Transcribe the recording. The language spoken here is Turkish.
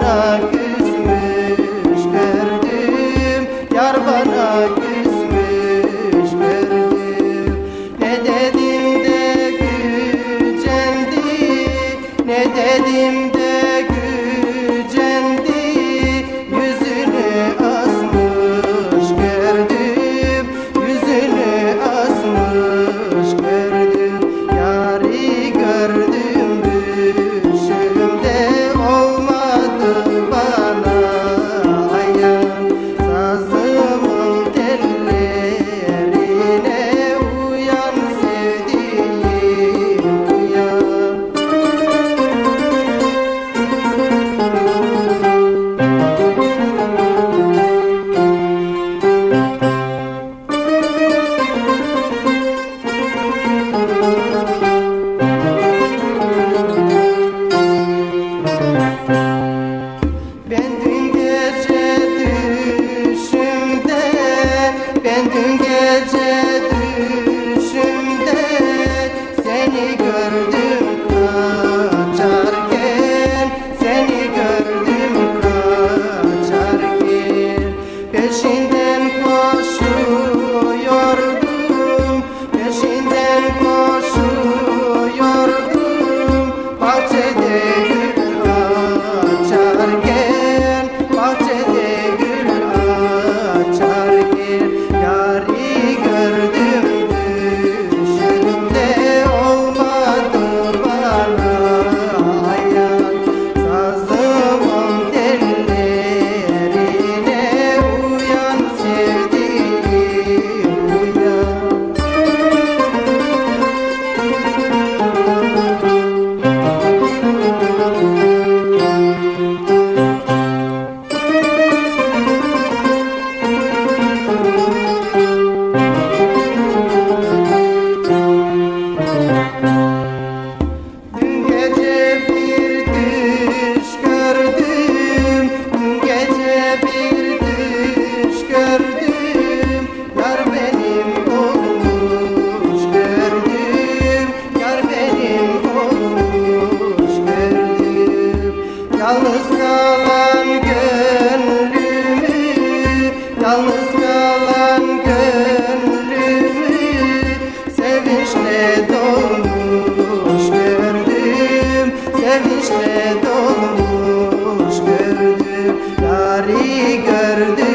bana küsmüş gördüm, yar bana küsmüş gördüm. Ne dedim de gücendi, ne dedim de gücendi, yüzünü asmış gördüm, yüzünü asmış gördüm. Yari gördüm düşümde, olmadı bana ayan, sazımın tellerine uyan sevdiğim uyan. Ben dün gece düşümde, ben dün gece düşümde seni gördüm kaçarken, seni gördüm kaçarken. Peşinden koşuyordum, peşinden koşuyordum, bahçede gül açarken, bahçede gül açarken. Yari gördüm düşümde, olmadı bana ayan, sazımın tellerine uyan sevdiğim uyan. Dün gece bir düş gördüm, dün gece bir düş gördüm, yar benim olmuş gördüm, yar benim olmuş gördüm. Yalnız kalan gönlümü, yalnız kalan gönlümü sevinçle dolmuş gördüm, sevinçle dolmuş gördüm. Yari gördüm